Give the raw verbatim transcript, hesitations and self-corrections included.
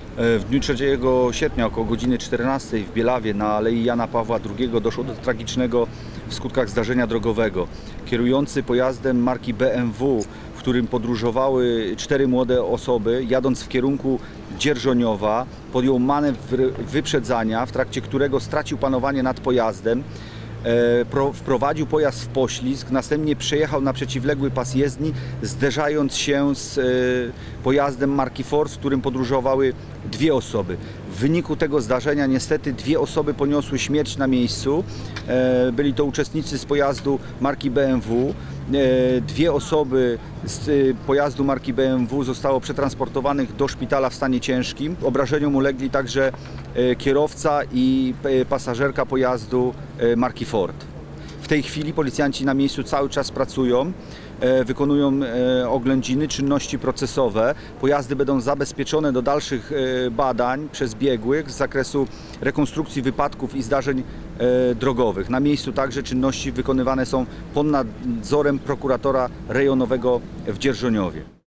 W dniu trzeciego sierpnia około godziny czternastej w Bielawie na Alei Jana Pawła drugiego doszło do tragicznego w skutkach zdarzenia drogowego. Kierujący pojazdem marki B M W, w którym podróżowały cztery młode osoby, jadąc w kierunku Dzierżoniowa, podjął manewr wyprzedzania, w trakcie którego stracił panowanie nad pojazdem. Wprowadził pojazd w poślizg, następnie przejechał na przeciwległy pas jezdni, zderzając się z pojazdem marki Ford, w którym podróżowały dwie osoby. W wyniku tego zdarzenia niestety dwie osoby poniosły śmierć na miejscu. Byli to uczestnicy z pojazdu marki B M W. Dwie osoby z pojazdu marki B M W zostało przetransportowanych do szpitala w stanie ciężkim. Obrażeniom ulegli także kierowca i pasażerka pojazdu marki Ford. W tej chwili policjanci na miejscu cały czas pracują, wykonują oględziny, czynności procesowe. Pojazdy będą zabezpieczone do dalszych badań przez biegłych z zakresu rekonstrukcji wypadków i zdarzeń drogowych. Na miejscu także czynności wykonywane są pod nadzorem prokuratora rejonowego w Dzierżoniowie.